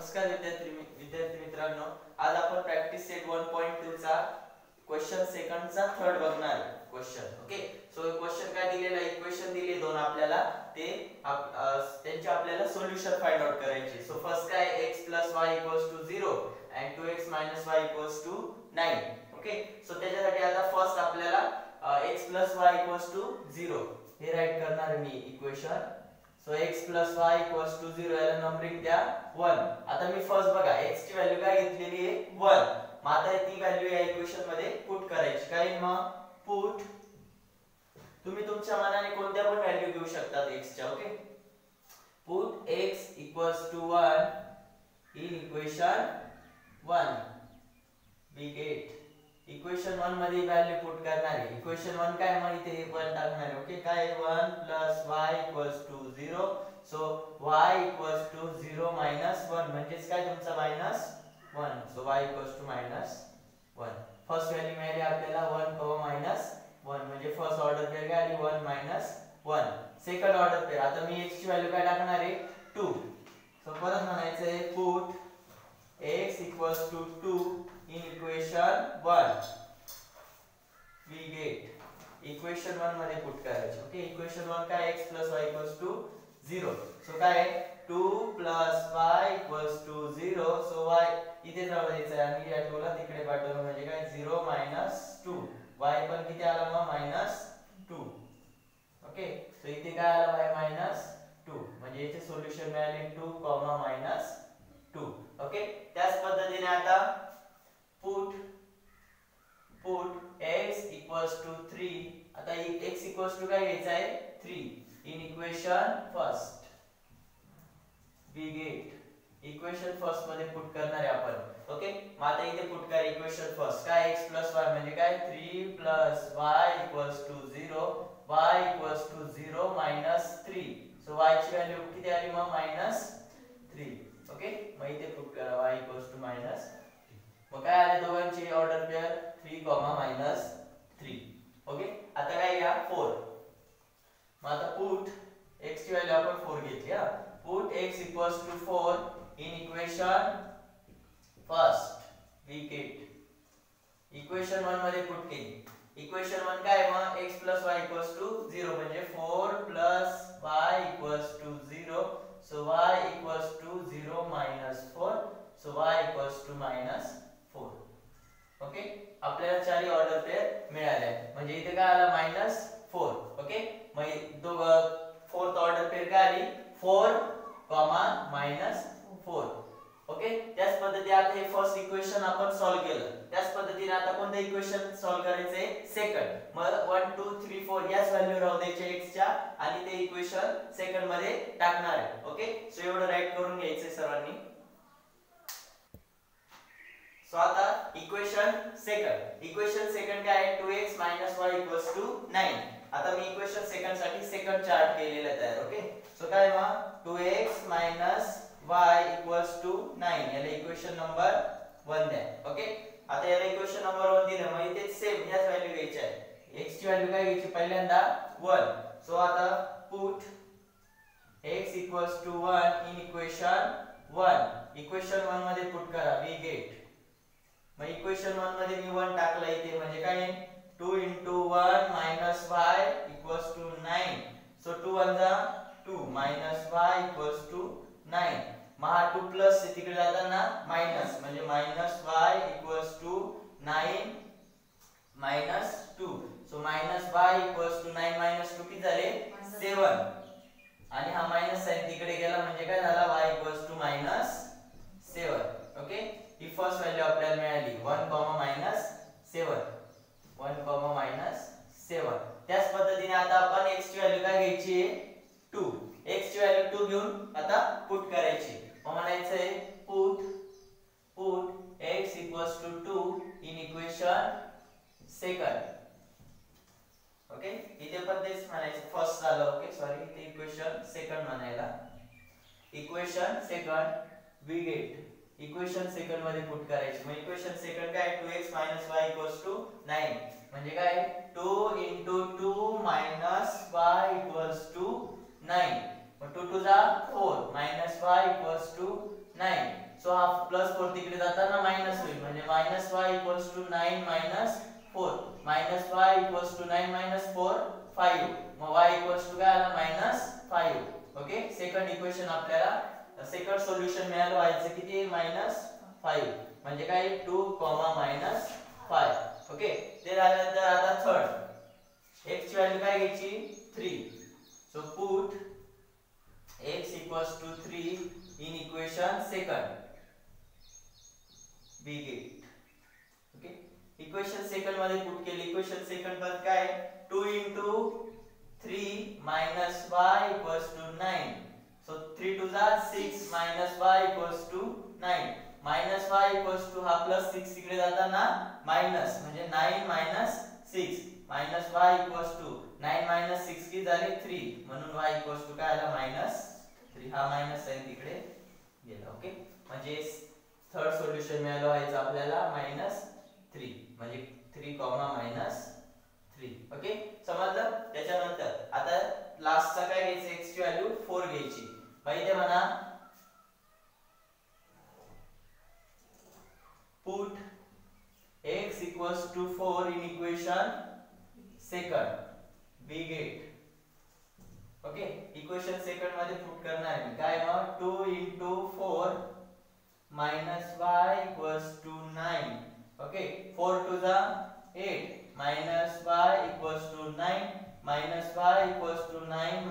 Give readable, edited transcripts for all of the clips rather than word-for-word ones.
नमस्कार विद्यार्थी मित्रांनो, आज आपण प्रॅक्टिस सेट 1.2 चा क्वेश्चन सेकंडचा थर्ड बघणार क्वेश्चन. ओके, सो क्वेश्चन काय दिलेला आहे, इक्वेशन दिले दोन आपल्याला, ते त्यांचे आपल्याला सोल्युशन फाइंड आउट करायचे. सो फर्स्ट काय x + y = 0 and 2x - y = 9. Okay, so त्याच्यासाठी आता फर्स्ट आपल्याला x + y = 0 हे राइट करणार मी इक्वेशन. सो x + y = 0 याला नंबरिंग द्या 1. आता मी फर्स्ट बघा x ची व्हॅल्यू काय घेतलेली आहे 1. मग आता ती व्हॅल्यू या इक्वेशन मध्ये पुट करायची. काय मग पुट, तुम्ही तुमच्या मनाने कोणत्या पण व्हॅल्यू घेऊ शकता x च्या. Okay, put x = 1 in equation 1. We get equation 1 मध्ये व्हॅल्यू पुट करणार आहे. इक्वेशन 1 काय, मग इथे 1 टाकणार आहे. ओके, काय 1 + y = 0. सो y = 0 - 1 म्हणजे काय तुमचा -1. So y = -1. फर्स्ट व्हॅल्यू मिळाली आपल्याला 1, -1 म्हणजे फर्स्ट ऑर्डर पेयर काय आली 1 - 1. सेकंड ऑर्डर पेयर, आता मी x ची व्हॅल्यू काय टाकणार आहे 2. सो परत म्हणायचं आहे put x = 2 in equation 1. we get equation 1 मध्ये पुट करायचे. ओके, इक्वेशन 1 काय x + y = 0. सो काय 2 + y = 0. सो y इथे राहू द्यायचं आहे आणि या 2 ला तिकडे पाठवलं म्हणजे काय 0 - 2. y पण किती आला मग -2. ओके, सो इथे काय आला y -2 म्हणजे याचे सोल्युशन मिळाले 2, -2. ओके, त्याच पद्धतीने आता पुट x = 3. आता x = काय घ्यायचा आहे 3 in equation first. We get equation first मध्ये पुट करणार आहे आपण. ओके, मग आता इथे पुट करा इक्वेशन फर्स्ट. काय x + y म्हणजे काय 3 + y = 0. y = 0 - 3. सो y ची व्हॅल्यू किती आली मग -3. ओके, मग इथे पुट करा y = -3. मग काय आले दोघांची ऑर्डर पेयर 3, -3. ओके, आता काय घ्या 4. मग आता पुट x ची व्हॅल्यू आपण 4 घेतली. Put x = 4 in equation first. We get equation 1 मध्ये पुट केली. इक्वेशन 1 काय मग x + y = 0 म्हणजे 4 + y = 0. So y = 0 - 4. So y = -4. Okay, आपल्याला चारही ऑर्डर पेयर मिळाल्या म्हणजे इथे काय आला -4. ओके, मग दोघं फोर्थ ऑर्डर पेयर काय आली 4, -4. ओके, त्याच पद्धतीने आता हे फर्स्ट इक्वेशन आपण सॉल्व केलं. त्याच पद्धतीने आता कोणतं इक्वेशन सॉल्व करायचंय सेकंड. मग 1, 2, 3, 4 याच व्हॅल्यू राहू द्यायचे x च्या आणि ते इक्वेशन सेकंड मध्ये टाकणार आहे. ओके, सो एवढं राइट करून घ्यायचंय सर्वांनी. सो आता इक्वेशन सेकंड काय आहे 2x - y = 9. आता मी इक्वेशन सेकंड साठी सेकंड चार्ट केलेला आहे तयार. ओके, सो काय मग 2x - y = 9 याला इक्वेशन नंबर 1 द्या. ओके, आता याला इक्वेशन नंबर 1 दिलं मग इथे सेम याच व्हॅल्यू घ्यायच्या आहे. x ची व्हॅल्यू काय घ्यायची पहिल्यांदा 1. सो आता put x = 1 in equation 1. Equation 1 मध्ये पुट करा. वी गेट, मग इक्वेशन 1 मध्ये मी 1 टाकला इथे म्हणजे काय 2 * 1 - y = 9. So 2 * 1 2 - y = 9. मग हा 2 प्लस तिकडे जाताना मायनस म्हणजे -y = 9 - 2. सो -y = 9 - 2 किती झाले 7. आणि हा मायनस साइन तिकडे गेला म्हणजे काय झाला y = -7. ओके, ही फर्स्ट व्हॅल्यू आपल्याला मिळाली 1, -7. 1, -7. त्याच पद्धतीने आता आपण x ची व्हॅल्यू काय घ्यायची आहे 2. x ची व्हॅल्यू 2 घेऊन आता पुट करायची. मग म्हणायचं आहे put x = 2 in equation second. Okay, इथे पण तेच म्हणायचं फर्स्ट झालं. ओके, सॉरी इथे इक्वेशन सेकंड म्हणायला. Equation second we get equation second मध्ये पुट करायची. मग इक्वेशन सेकंड काय 2x - y = 9 म्हणजे काय 2 * 2 - y = 9. मग 2 * 2 = 4 - y = 9. सो हा +4 तिकडे जाताना मायनस होईल म्हणजे -y = 9 - 4. -y = 9 - 4 5. मग y काय आला -5. ओके, सेकंड इक्वेशन आपल्याला सेकंड सोल्युशन मिळालं व्हायचं किती -5 म्हणजे काय 2, -5. ओके, ते झाल्यानंतर आता थर्ड x ची व्हॅल्यू काय घ्यायची 3. So put x = 3 in equation second. we get. Okay, equation second मध्ये पुट केले. इक्वेशन सेकंड मध्ये काय 2 * 3 - y = 9. So 3 2 6 - y = 9. -y हा +6 तिकडे जाताना मायनस म्हणजे 9 - 6 -y = 9 - 6 की झाले 3 म्हणून y काय आला -3. हा मायनस साइन तिकडे गेला. ओके, म्हणजे थर्ड सोल्युशन मिळालं व्हायचं आपल्याला -3 म्हणजे 3, -3. ओके, समजलं. त्याच्यानंतर आता लास्टचा काय घ्यायचं x ची व्हॅल्यू 4 घ्यायची. भाई ते म्हणा put x = 4 in equation second. we get. Okay, equation second मध्ये पुट करणार आहे मी काय मग 2 * 4 - y = 9. Okay, 4 2 8 - y = 9 -y = 9 - 8 -y =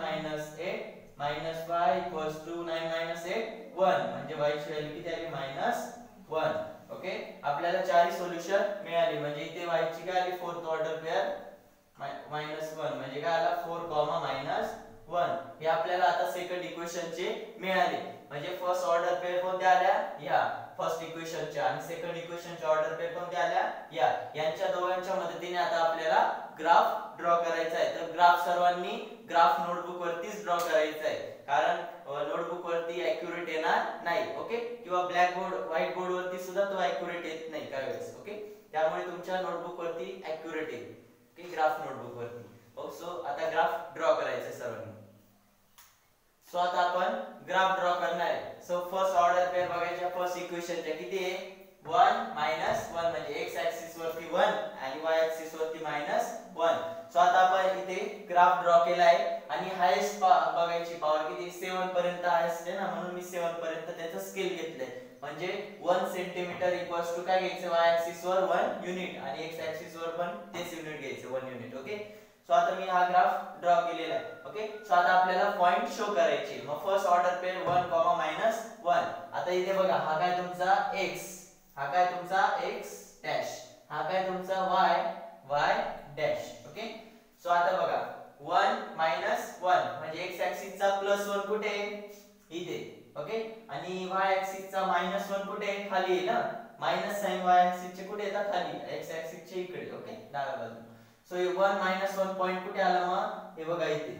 9 - 8 1 म्हणजे y ची व्हॅल्यू किती आली -1. ओके, आपल्याला चारही सोल्युशन मिळाली म्हणजे इथे y ची काय आली फोर्थ ऑर्डर पेअर -1 म्हणजे काय आला 4, -1. हे आपल्याला आता सेकंड इक्वेशनचे मिळाले. म्हणजे फर्स्ट ऑर्डर पेअर कोणत्या आल्या या फर्स्ट इक्वेशनच्या आणि सेकंड इक्वेशनच्या ऑर्डर पेअर कोणत्या आल्या या. यांच्या दोघांच्या मदतीने आता आपल्याला ग्राफ ड्रॉ करायचा आहे. तर ग्राफ सर्वांनी ग्राफ नोटबुक वरतीच ड्रॉ करायचा आहे कारण नोटबुक वरती ॲक्युरेट येणार नाही. ओके, किंवा ब्लॅक बोर्ड व्हाईट बोर्ड वरती सुद्धा तो ॲक्युरेट येत नाही काही वेळेस. ओके, त्यामुळे तुमच्या नोटबुक वरती ॲक्युरेट येईल. ओके, ग्राफ नोटबुक वरती. सो आता ग्राफ ड्रॉ करायचा सर्वांनी. सो आता आपण ग्राफ ड्रॉ करणार आहे. सो फर्स्ट ऑर्डर पेअर बघायच्या फर्स्ट इक्वेशनच्या किती आहे 1 - 1 म्हणजे x ऍक्सिस वरती 1 आणि y ऍक्सिस वरती -1. सो आता आपण इथे ग्राफ ड्रॉ केला आहे आणि हायेस्ट बघायची पॉवर किती 7 पर्यंत हायेस्ट आहे ना म्हणून मी 7 पर्यंत त्याचं स्केल घेतलंय. म्हणजे 1 सेंटीमीटर = काय घ्यायचं y ऍक्सिस वर 1 युनिट आणि x ऍक्सिस वर पण तेच युनिट घ्यायचं 1 युनिट. ओके, सो आता मी हा ग्राफ ड्रॉ केलेला आहे. ओके, सो आता आपल्याला पॉइंट शो करायचे. मग फर्स्ट ऑर्डर पेअर 1, -1. आता इथे बघा हा काय तुमचा x, हा काय तुमचा x डॅश, हा काय तुमचा y डॅश. ओके, सो आता बघा 1 - 1 म्हणजे x ऍक्सिस चा +1 कुठे आहे इथे. ओके, आणि y ऍक्सिस चा -1 कुठे आहे खाली आहे ना. मायनस साइन y ऍक्सिस चे कुठे येतात खाली x ऍक्सिस चे इकडे. ओके, डाव्या बाजूला. सो 1 - 1 पॉइंट कुठे आला मग हे बघा इथे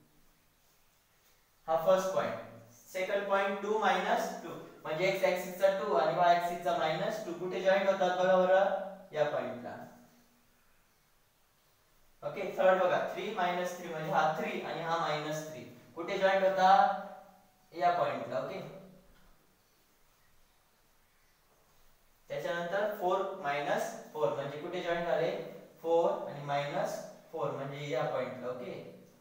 हा फर्स्ट पॉइंट. सेकंड पॉइंट 2 - 2 म्हणजे x ऍक्सिस चा 2 आणि y ऍक्सिस चा -2 कुठे जॉइंट होतात बघा बरं या पॉइंटला. ओके, थर्ड बघा 3 - 3 म्हणजे हा 3 आणि हा -3 कुठे जॉइंट होता या पॉइंटला. ओके, त्याच्यानंतर 4 - 4 म्हणजे कुठे जॉइंट झाले 4 आणि -4 म्हणजे या पॉइंटला. ओके,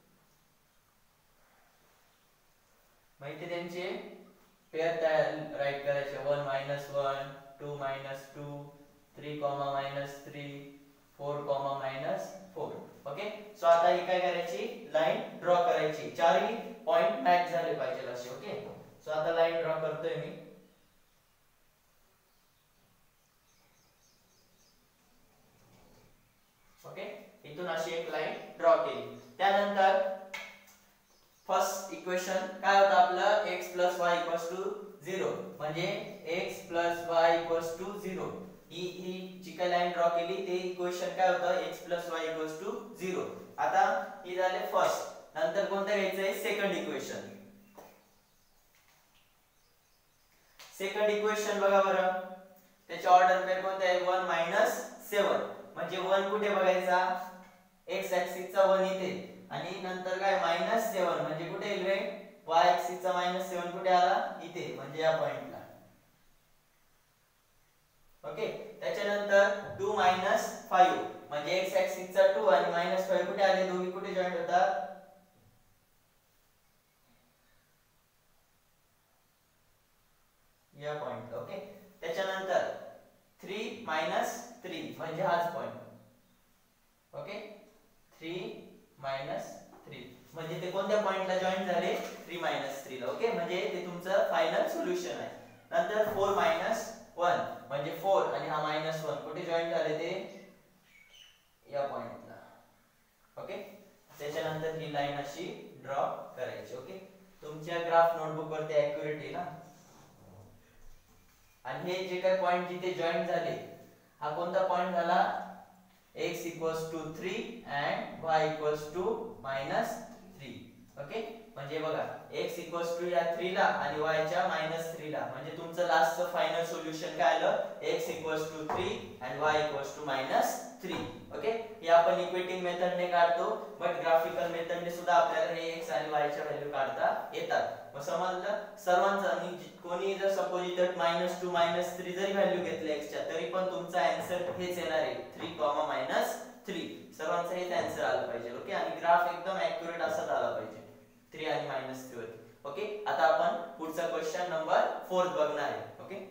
माहिती त्यांचे पेअर राईट करायचे 1 - 1 2 - 2 3, -3 4, -4. ओके, सो आता ही काय करायची लाईन ड्रॉ करायची. चारही पॉइंट मॅच झाले पाहिजे असे. ओके, सो आता लाईन ड्रॉ करतोय मी. ओके, इथून अशी एक लाईन ड्रॉ केली. त्यानंतर फर्स्ट इक्वेशन काय होतं आपलं x + y = 0 म्हणजे x + y = 0. ही जी काय लाईन ड्रॉ केली ते इक्वेशन काय होतं x + y = 0. आता ही झाले फर्स्ट. नंतर कोणतं घ्यायचंय सेकंड इक्वेशन. सेकंड इक्वेशन बघा बरं त्याची ऑर्डर पेअर कोणती आहे 1 - 7 म्हणजे 1 कुठे बघायचा x ऍक्सिस चा 1 इथे आणि नंतर काय -7 म्हणजे कुठे येईल रे y ऍक्सिस चा -7 कुठे आला इथे म्हणजे या पॉइंटला. ओके, त्याच्यानंतर 2 - 5 म्हणजे x ऍक्सिस चा 2 आणि -5 कुठे आले, दोघी कुठे जॉईंट होतात, या पॉइंट. ओके, त्याच्यानंतर 3 - 3 म्हणजे हाच पॉइंट. ओके, 3 - 3 म्हणजे ते कोणत्या पॉइंटला जॉईन झाले, 3 - 3 ला. ओके, म्हणजे ते तुमचं फायनल सोल्युशन आहे. नंतर 4 - 1 म्हणजे 4 आणि हा -1 कुठे जॉईन झाले, ते या पॉइंटला. ओके, त्याच्यानंतर ही लाईन अशी ड्रॉ करायची. ओके, तुमच्या ग्राफ नोटबुक वरती ॲक्युरेट आहे ना. आणि हे जे काही पॉइंट जिथे जॉईन झाले, हा कोणता पॉइंट झाला, x = 3 and y = -3. ओके, म्हणजे बघा x या 3 ला आणि y च्या -3 ला, म्हणजे तुमचं लास्टचं फायनल सोल्युशन काय आलं, x = 3 and y = -3. ओके, हे आपण इक्वेटिंग मेथडने काढतो, बट ग्राफिकल मेथडने सुद्धा आपल्याला हे x आणि y च्या व्हॅल्यू काढता येतात. मग समजलं सर्वांचं. आणि कोणी जर सपोज इथे -2 -3 जरी व्हॅल्यू घेतले x च्या, तरी पण तुमचा आन्सर हेच येणार आहे, 3, -3. सर्वांचं हेच आन्सर आलं पाहिजे. ओके, आणि ग्राफ एकदम ॲक्युरेट असाच आला पाहिजे, 3 आणि -3 वरती. ओके, आता आपण पुढचा क्वेश्चन नंबर 4 बघणार आहे. ओके,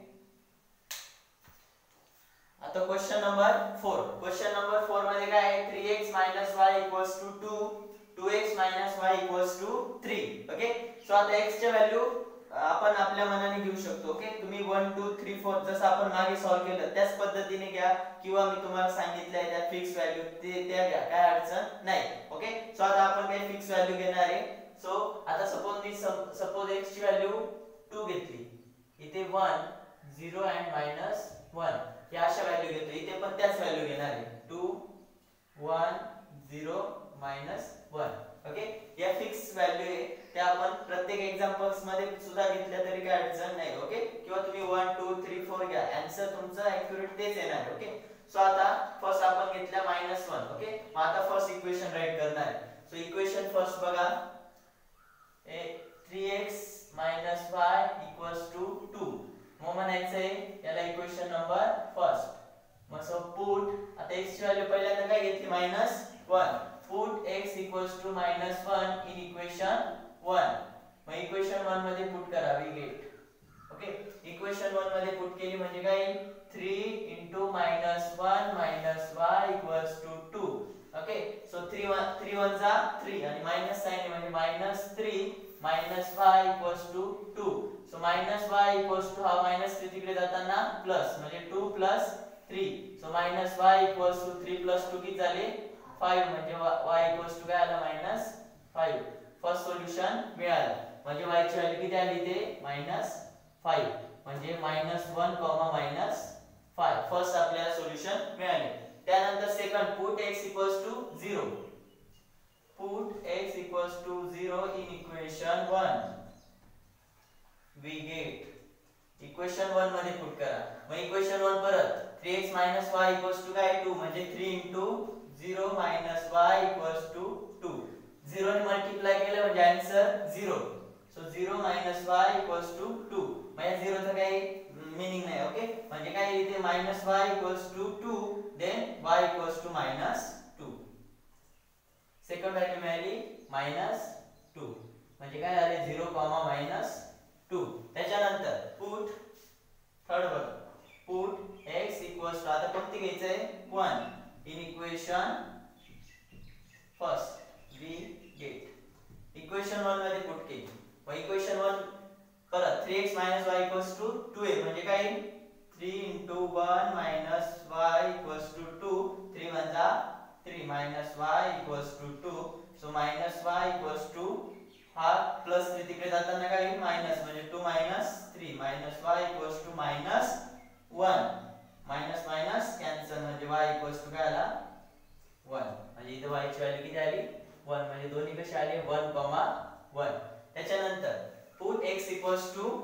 आता क्वेश्चन नंबर 4. क्वेश्चन नंबर 4 मध्ये काय आहे, 3x - y = 2, 2x - y = 3. Okay, so आता x ची व्हॅल्यू आपण आपल्या मनाने घेऊ शकतो. ओके, तुम्ही 1 2 3 4 जसं आपण मागे सॉल्व केलं त्याच पद्धतीने घ्या, किंवा मी तुम्हाला सांगितलंय त्या फिक्स व्हॅल्यू त्या घ्या, काय अडचण नाही. ओके, सो आता आपण काही फिक्स व्हॅल्यू घेणार आहे. सो आता सपोज x ची व्हॅल्यू 2 घेतली, इथे 1 0 and -1 या अशा व्हॅल्यू घेतो, इथे पण त्याच व्हॅल्यू घेणार आहे, 2 1 0 -1. ओके, या फिक्स व्हॅल्यू आहे, त्या आपण प्रत्येक एक्झाम्पल्स मध्ये सुद्धा घेतल्या तरी काही अडचण नाही. ओके, किंवा तुम्ही 1 2 3 4 घ्या, आन्सर तुमचं ॲक्युरेट तेच येणार आहे. ओके, सो आता फर्स्ट आपण घेतल्या -1. ओके, मग आता फर्स्ट इक्वेशन राईट करणार आहे. सो इक्वेशन फर्स्ट बघा, 3x - y = 2. मग म्हणायचं आहे याला इक्वेशन नंबर फर्स्ट. मग सो पुट, आता x ची व्हॅल्यू पहिल्यांदा काय घेतली, -1. Put x = -1 in equation 1. मग इक्वेशन 1 मध्ये पुट करा, वी गेट. ओके, इक्वेशन 1 मध्ये पुट केली म्हणजे काय, 3 * -1 y = 2. ओके, सो 3 1 जा 3 आणि मायनस साइन म्हणजे -3 - y = 2. सो -y हा -3 तिकडे जाताना प्लस, म्हणजे 2 + 3. सो -y = 3 + 2 किती झाले, 5. म्हणजे y काय आला, -5. फर्स्ट सोल्युशन मिळालं. म्हणजे y ची व्हॅल्यू किती आली, ते -5. म्हणजे -1, -5 फर्स्ट आपल्याला सोल्युशन मिळाले. त्यानंतर second, put x = 0. Put x = 0 in equation 1. We get equation 1 मध्ये पुट करा. मग इक्वेशन 1 परत, 3x - y = काय, 2. म्हणजे 3 * 0 - y = 2. 0 ने मल्टिप्लाय केलं म्हणजे आन्सर 0. So 0 - y = 2. मग या 0 चा काही मीनिंग नाही. ओके, म्हणजे काय, इथे -y = 2, then y = -2. Second value मिळाली -2. म्हणजे काय झाले, 0, -2. त्याच्यानंतर पुट थर्ड बघ, पुट x = आता कोणती घ्यायचंय, 1 in equation first. We get equation 1 मध्ये पुट केली. मग इक्वेशन 1 परत, 3x - y = 2a म्हणजे काय, 3 * 1 - y = 2. 3 1 जा 3 - y = 2. सो -y = हा प्लस 3 तिकडे जाताना काय, मायनस, म्हणजे 2 - 3 - y = -1. मायनस मायनस कॅन्सल, म्हणजे y = काय आला, 1. म्हणजे इथे y ची व्हॅल्यू किती आली, 1. म्हणजे दोन्ही कसे आले, 1, 1. त्याच्यानंतर put x =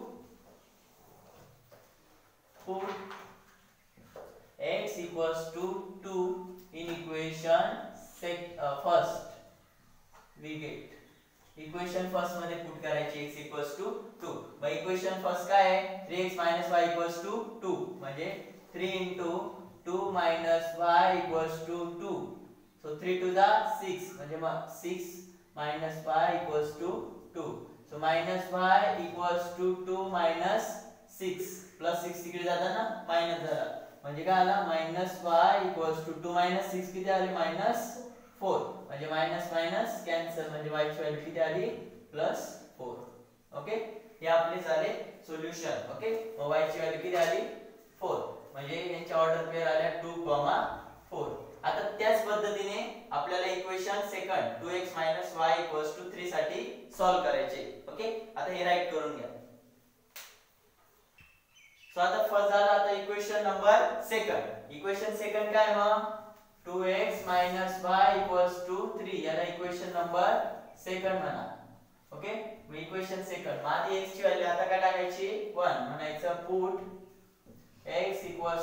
-2 in equation first. We get equation first मध्ये पुट करायची, x = 2. मग इक्वेशन फर्स्ट काय आहे, 3x - y = 2. म्हणजे 3 into 2 minus y equals to 2. So 3 to the 6 म्हणजे 6 minus y equals to 2. So minus y equals to 2 minus 6 plus 6 तिकडे जाताना minus झाला म्हणजे काय आला minus y equals to 2 minus 6 किती आली minus 4 म्हणजे मायनस मायनस कॅन्सल म्हणजे y ची व्हॅल्यू किती आली प्लस 4. ओके हे आपले झाले सोल्युशन. ओके मग y ची व्हॅल्यू किती आली 4 म्हणजे यांच्या ऑर्डर पेअर आल्या 2, 4. आता त्याच पद्धतीने आपल्याला इक्वेशन सेकंड 2x y 3 साठी सॉल्व करायचे. ओके आता हे राईट करून घ्या. सो आता फर्स्ट झाला. आता equation number second. Equation second काय मग 2x y 3 याला इक्वेशन नंबर सेकंड म्हणा. ओके मग इक्वेशन सेकंड मग आधी x ची व्हॅल्यू आता काय टाकायची 1 म्हणायचं put x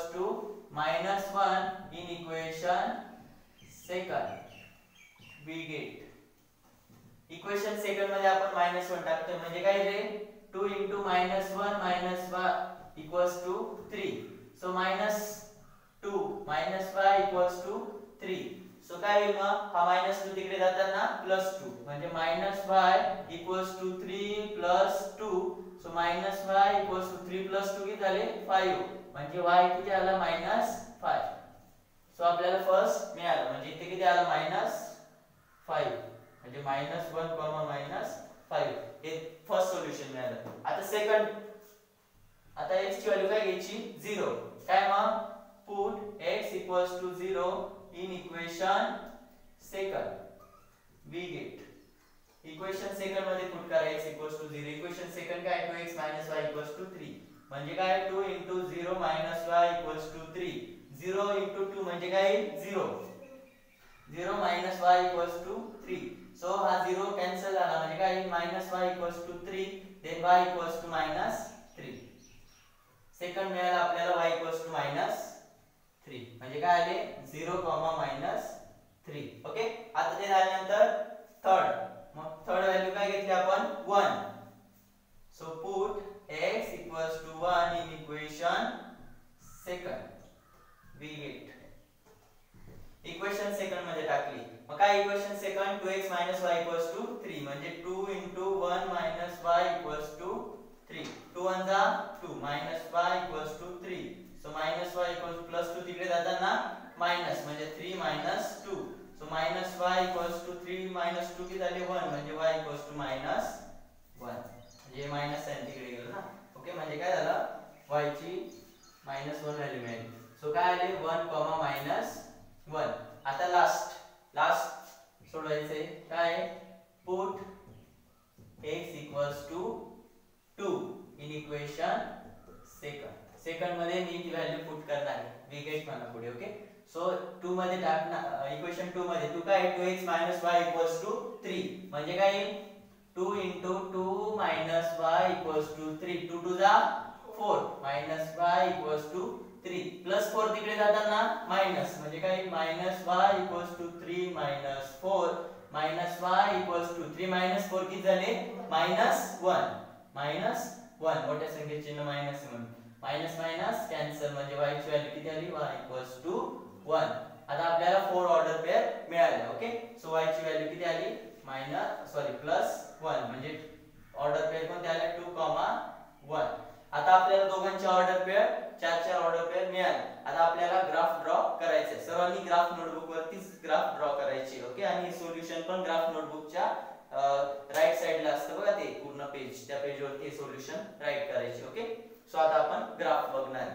-1 in equation second we get equation second मध्ये आपण -1 टाकतोय म्हणजे काय रे 2 into -1 y equals to 3. so -2 y 3. So काय होईल मग हा -2 तिकडे जाताना +2 म्हणजे -y 3 +2. सो -y 3 +2 किती झाले 5 म्हणजे y किती आला -5. सो आपल्याला फर्स्ट मिळालं म्हणजे इथे किती आला -5 म्हणजे -1, -5 हे फर्स्ट सोल्युशन मिळालं. आता सेकंड आता x ची व्हॅल्यू काय घ्यायची 0. काय मग put x 0 in equation second we get equation second मध्ये पुट करा x 0. इक्वेशन सेकंड काय 2x y 3 म्हणजे काय 2 into 0 minus y 3. 0 into 2 म्हणजे काय 0. 0 minus y 3. सो हा 0 कॅन्सल झाला म्हणजे काय minus y 3 then y -3. Second मिळाला आपल्याला y -3 म्हणजे काय आले 0, -3. ओके आता ते झाल्यानंतर थर्ड. मग थर्ड व्हॅल्यू काय घेतली आपण 1. So put x 1 in equation second we get equation second मध्ये टाकली. मग काय इक्वेशन सेकंड 2x y 3 म्हणजे 2 into 1 y 3. 2 1 जा 2 y 3. सो -y +2 तिकडे जाताना मायनस म्हणजे 3 -2. सो -y 3 -2 किती झाले 1 म्हणजे y -1 म्हणजे मायनस साइन तिकडे गेलं ना. ओके म्हणजे काय झालं y ची -1 व्हॅल्यू मिळाली. सो काय आले 1, -1. आता लास्ट सोडवायचे काय put x 2 in equation second मध्ये मी ती व्हॅल्यू पुट करणार आहे वी गेट म्हणा पुढे. ओके सो 2 मध्ये टाकणार इक्वेशन 2 मध्ये 2 काय 2x y 3 म्हणजे काय 2 into 2 minus y 3. 2 2 जा 4 minus y 3 plus 4 तिकडे जाताना मायनस म्हणजे काय -y 3 minus 4 minus y 3 minus 4 किती झाले -1 मोठ्या संख्येचे चिन्ह मायनस म्हणून मायनस मायनस कॅन्सल म्हणजे y ची व्हॅल्यू किती आली y 1. आता आपल्याला 4 ऑर्डर पेअर मिळाले. ओके सो y ची व्हॅल्यू किती आली +1 म्हणजे ऑर्डर पेअर कोणते आले 2, 1. आता आपल्याला दोघांचे ऑर्डर पेअर 4 ऑर्डर पेअर मिळाले. आता आपल्याला ग्राफ ड्रॉ करायचे. सर्वांनी ग्राफ नोटबुक वरती ग्राफ ड्रॉ करायची. ओके आणि सोल्युशन पण ग्राफ नोटबुकच्या राइट साइडला असतं बघा ते पूर्ण पेज त्या पेज वरती सोल्युशन राइट करायचे. ओके सो आता आपण ग्राफ बघणार.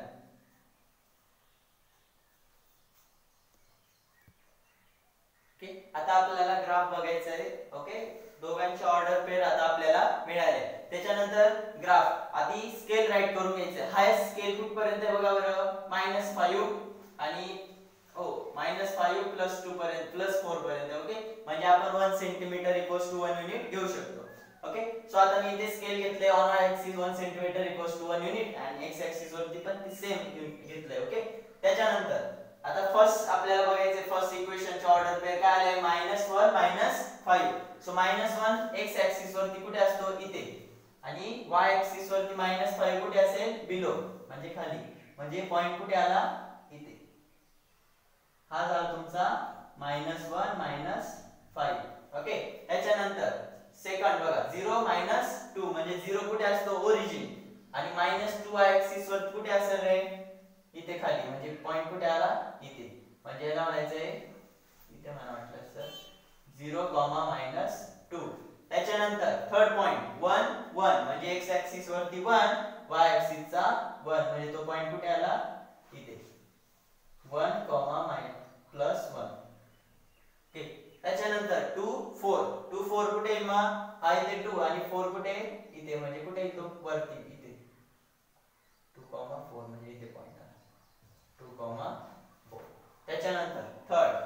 ओके आता आपल्याला ग्राफ बघायचा आहे. ओके दोघांचे ऑर्डर पेअर आता आपल्याला मिळाले. त्याच्यानंतर ग्राफ आधी स्केल राइट करून घ्यायचे. हायेस्ट स्केल कुठपर्यंत आहे बघा बरं -5 आणि -5 + 2 पर्यंत +4 पर्यंत. ओके म्हणजे आपण 1 सेंटीमीटर = 1 युनिट घेऊ शकतो. ओके सो आता मी इथे स्केल घेतले ऑन ऍक्सिस 1 सेंटीमीटर = 1 युनिट आणि एक्स ऍक्सिस वरती पण ती सेम घेतलंय. ओके त्याच्यानंतर आता फर्स्ट आपल्याला बघायचे फर्स्ट इक्वेशनचे ऑर्डर पेअर काय आले -1 -5. सो -1 एक्स ऍक्सिस वरती कुठे असतो इथे आणि y ऍक्सिस वरती -5 कुठे असेल बिलो म्हणजे खाली. म्हणजे पॉइंट कुठे आला इथे. हा झाला तुमचा -1 -5. ओके. त्याच्यानंतर सेकंड बघा 0 -2 म्हणजे 0 कुठे असतो ओरिजिन आणि -2 y ऍक्सिस वर कुठे असेल रे इथे खाली म्हणजे पॉइंट कुठे आला इथे. म्हणजे याला म्हणायचंय इथे मला वाटलं सर 0, -2. त्याच्यानंतर थर्ड पॉइंट 1 1 म्हणजे x ऍक्सिस वरती 1 y ऍक्सिस चा 1 म्हणजे तो पॉइंट कुठे आला इथे 1, +1. ओके. त्याच्यानंतर 2 4 2 4 कुठे आहे मग हा इथे 2 आणि 4 कुठे इथे म्हणजे कुठे येतो वरती इथे 2, 4 म्हणजे इथे पॉइंट आला 2, 4. त्याच्यानंतर थर्ड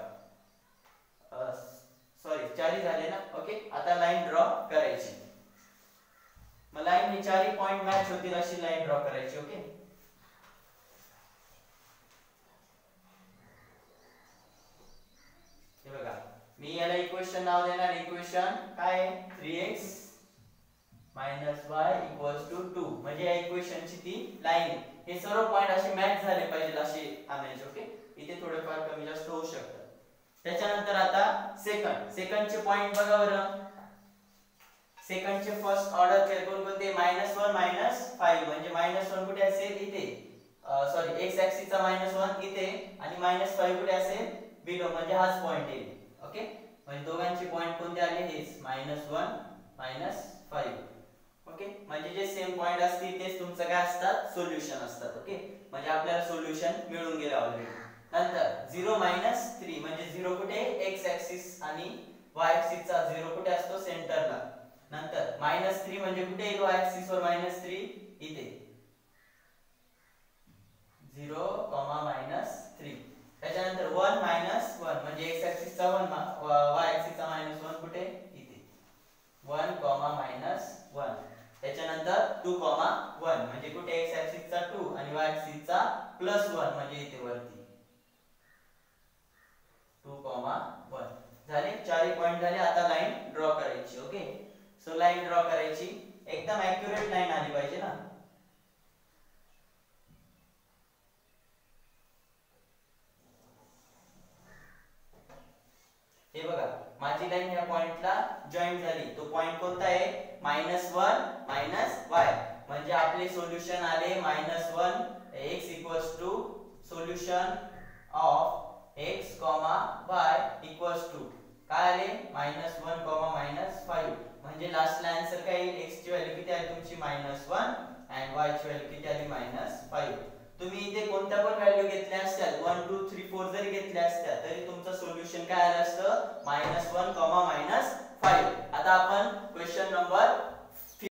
सॉरी 4 झाले ना. ओके. आता लाईन ड्रॉ करायची. मग लाईन ही 4 पॉइंट मॅच होतील अशी लाईन ड्रॉ करायची. ओके. हे बघा मी याला इक्वेशन नाव देणार. इक्वेशन काय आहे 3x - y = 2 म्हणजे या इक्वेशनची ती लाईन. हे सर्व पॉइंट असे मॅच झाले पाहिजे असे आणायचे. ओके. इथे थोडेफार कमी जास्त होऊ शकतात. त्याच्यानंतर आता सेकंडचे पॉइंट बघा बरं. सेकंडचे फर्स्ट ऑर्डर केले कोणते -1 -5 म्हणजे -1 कुठे असेल इथे सॉरी x ऍक्सिस चा -1 इथे आणि -5 कुठे असेल बिलो म्हणजे हाच पॉइंट येईल. ओके. म्हणजे दोघांचे पॉइंट कोणते आले हेच -1 -5. ओके. म्हणजे जे सेम पॉइंट असतील तेच तुमचं काय असतात सोल्युशन असतात. ओके. म्हणजे आपल्याला सोल्युशन मिळून गेलं ऑलरेडी. नंतर 0 -3 म्हणजे 0 कुठे x ऍक्सिस आणि y ऍक्सिस चा 0 कुठे असतो सेंटरला. नंतर -3 म्हणजे कुठे येईल y ऍक्सिस वर -3 इथे 0, -3. त्याच्यानंतर 1 -1 म्हणजे x ऍक्सिस चा 1 y ऍक्सिस चा -1 कुठे इथे 1, -1. त्याच्यानंतर 2, 1 म्हणजे कुठे x ऍक्सिस चा 2 आणि y ऍक्सिस चा +1 म्हणजे इथे वरती 2, 1 झाले. 4 पॉइंट झाले. आता लाईन ड्रॉ करायची. ओके. सो लाईन ड्रॉ करायची एकदम ऍक्युरेट लाईन आली पाहिजे ना. हे बघा माझी लाईन या पॉइंटला जॉईन झाली. तो पॉइंट कोणता आहे -1 -y म्हणजे आपले सोल्युशन आले -1 x = solution of x, y = काय आले -1, -5 म्हणजे लास्ट ला आन्सर काय येईल x ची व्हॅल्यू किती आली तुमची -1 आणि y ची व्हॅल्यू किती आली -5. तुम्ही इथे कोणत्या पण व्हॅल्यू घेतल्या असत्या 1 2 3 4 जरी घेतल्या असत्या तरी तुमचं सोल्युशन काय आलं असतं -1,